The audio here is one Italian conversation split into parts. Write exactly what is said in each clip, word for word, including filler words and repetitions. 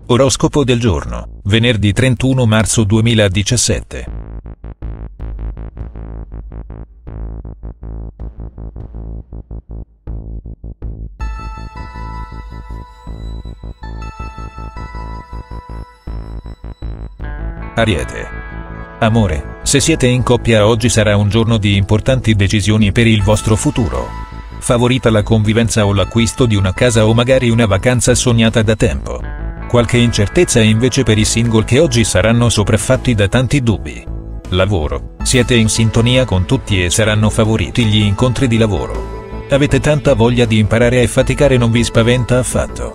Oroscopo del giorno, venerdì trentuno marzo duemiladiciassette. Ariete. Amore, se siete in coppia oggi sarà un giorno di importanti decisioni per il vostro futuro. Favorita la convivenza o l'acquisto di una casa o magari una vacanza sognata da tempo. Qualche incertezza invece per i single che oggi saranno sopraffatti da tanti dubbi. Lavoro, siete in sintonia con tutti e saranno favoriti gli incontri di lavoro. Avete tanta voglia di imparare e faticare non vi spaventa affatto.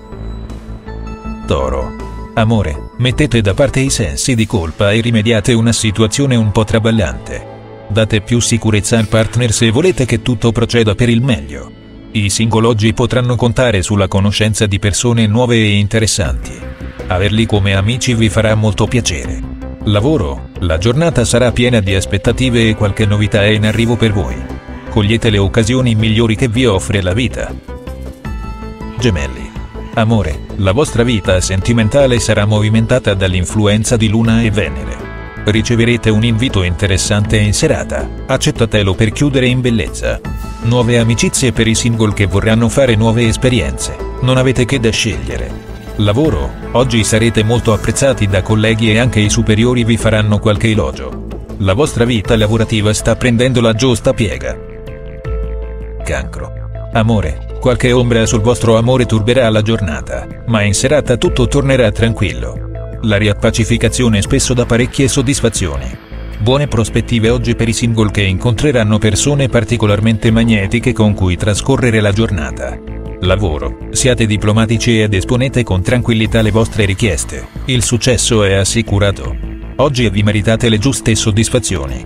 Toro. Amore, mettete da parte i sensi di colpa e rimediate una situazione un po' traballante. Date più sicurezza al partner se volete che tutto proceda per il meglio. I single oggi potranno contare sulla conoscenza di persone nuove e interessanti. Averli come amici vi farà molto piacere. Lavoro, la giornata sarà piena di aspettative e qualche novità è in arrivo per voi. Cogliete le occasioni migliori che vi offre la vita. Gemelli. Amore, la vostra vita sentimentale sarà movimentata dall'influenza di Luna e Venere. Riceverete un invito interessante in serata, accettatelo per chiudere in bellezza. Nuove amicizie per i single che vorranno fare nuove esperienze, non avete che da scegliere. Lavoro, oggi sarete molto apprezzati da colleghi e anche i superiori vi faranno qualche elogio. La vostra vita lavorativa sta prendendo la giusta piega. Cancro. Amore, qualche ombra sul vostro amore turberà la giornata, ma in serata tutto tornerà tranquillo. La riappacificazione spesso dà parecchie soddisfazioni. Buone prospettive oggi per i single che incontreranno persone particolarmente magnetiche con cui trascorrere la giornata. Lavoro, siate diplomatici ed esponete con tranquillità le vostre richieste, il successo è assicurato. Oggi vi meritate le giuste soddisfazioni.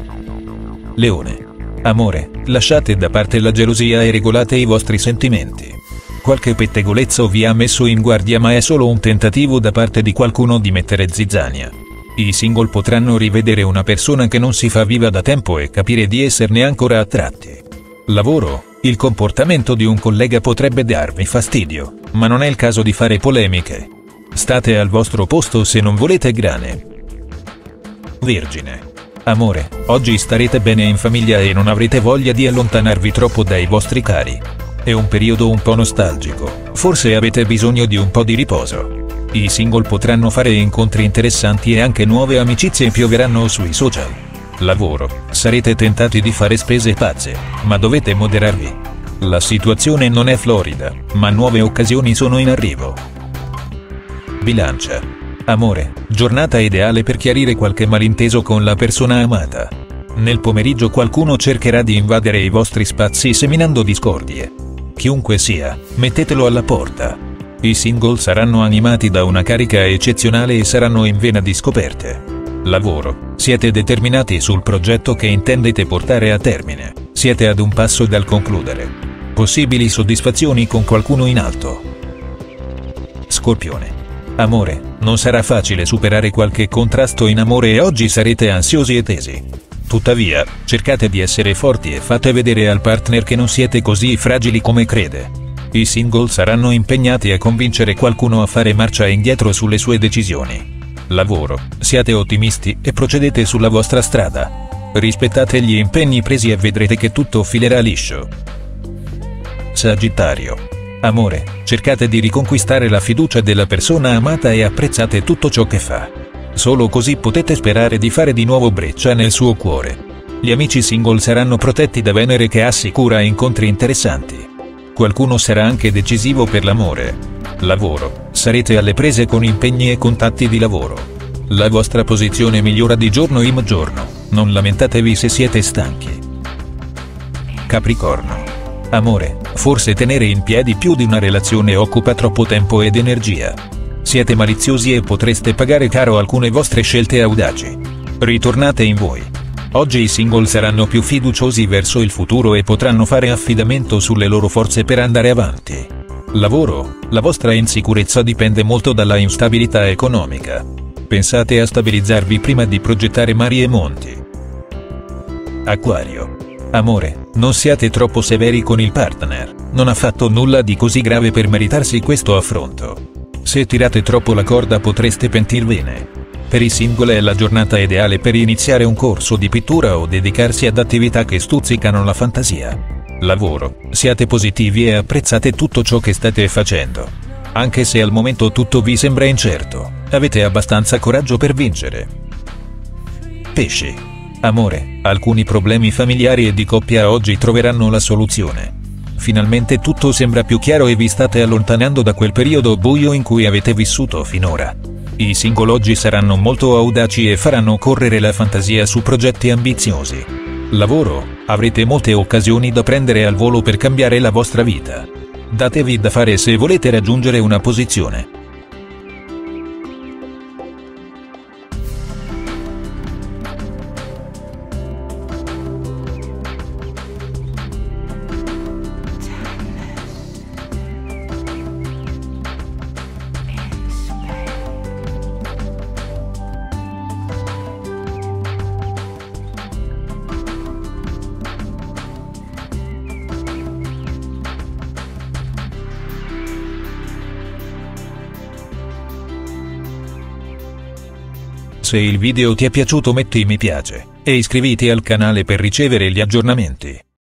Leone. Amore, lasciate da parte la gelosia e regolate i vostri sentimenti. Qualche pettegolezzo vi ha messo in guardia ma è solo un tentativo da parte di qualcuno di mettere zizzania. I single potranno rivedere una persona che non si fa viva da tempo e capire di esserne ancora attratti. Lavoro, il comportamento di un collega potrebbe darvi fastidio, ma non è il caso di fare polemiche. State al vostro posto se non volete grane. Vergine. Amore, oggi starete bene in famiglia e non avrete voglia di allontanarvi troppo dai vostri cari. È un periodo un po' nostalgico, forse avete bisogno di un po' di riposo. I single potranno fare incontri interessanti e anche nuove amicizie pioveranno sui social. Lavoro, sarete tentati di fare spese pazze, ma dovete moderarvi. La situazione non è florida, ma nuove occasioni sono in arrivo. Bilancia. Amore, giornata ideale per chiarire qualche malinteso con la persona amata. Nel pomeriggio qualcuno cercherà di invadere i vostri spazi seminando discordie. Chiunque sia, mettetelo alla porta. I single saranno animati da una carica eccezionale e saranno in vena di scoperte. Lavoro, siete determinati sul progetto che intendete portare a termine, siete ad un passo dal concludere. Possibili soddisfazioni con qualcuno in alto. Scorpione. Amore, non sarà facile superare qualche contrasto in amore e oggi sarete ansiosi e tesi. Tuttavia, cercate di essere forti e fate vedere al partner che non siete così fragili come crede. I single saranno impegnati a convincere qualcuno a fare marcia indietro sulle sue decisioni. Lavoro, siate ottimisti e procedete sulla vostra strada. Rispettate gli impegni presi e vedrete che tutto filerà liscio. Sagittario. Amore, cercate di riconquistare la fiducia della persona amata e apprezzate tutto ciò che fa. Solo così potete sperare di fare di nuovo breccia nel suo cuore. Gli amici single saranno protetti da Venere che assicura incontri interessanti. Qualcuno sarà anche decisivo per l'amore. Lavoro, sarete alle prese con impegni e contatti di lavoro. La vostra posizione migliora di giorno in giorno, non lamentatevi se siete stanchi. Capricorno. Amore, forse tenere in piedi più di una relazione occupa troppo tempo ed energia. Siete maliziosi e potreste pagare caro alcune vostre scelte audaci. Ritornate in voi. Oggi i single saranno più fiduciosi verso il futuro e potranno fare affidamento sulle loro forze per andare avanti. Lavoro, la vostra insicurezza dipende molto dalla instabilità economica. Pensate a stabilizzarvi prima di progettare mari e monti. Acquario. Amore, non siate troppo severi con il partner, non ha fatto nulla di così grave per meritarsi questo affronto. Se tirate troppo la corda potreste pentirvene. Per i single è la giornata ideale per iniziare un corso di pittura o dedicarsi ad attività che stuzzicano la fantasia. Lavoro, siate positivi e apprezzate tutto ciò che state facendo. Anche se al momento tutto vi sembra incerto, avete abbastanza coraggio per vincere. Pesci. Amore, alcuni problemi familiari e di coppia oggi troveranno la soluzione. Finalmente tutto sembra più chiaro e vi state allontanando da quel periodo buio in cui avete vissuto finora. I single oggi saranno molto audaci e faranno correre la fantasia su progetti ambiziosi. Lavoro, avrete molte occasioni da prendere al volo per cambiare la vostra vita. Datevi da fare se volete raggiungere una posizione. Se il video ti è piaciuto metti mi piace e iscriviti al canale per ricevere gli aggiornamenti.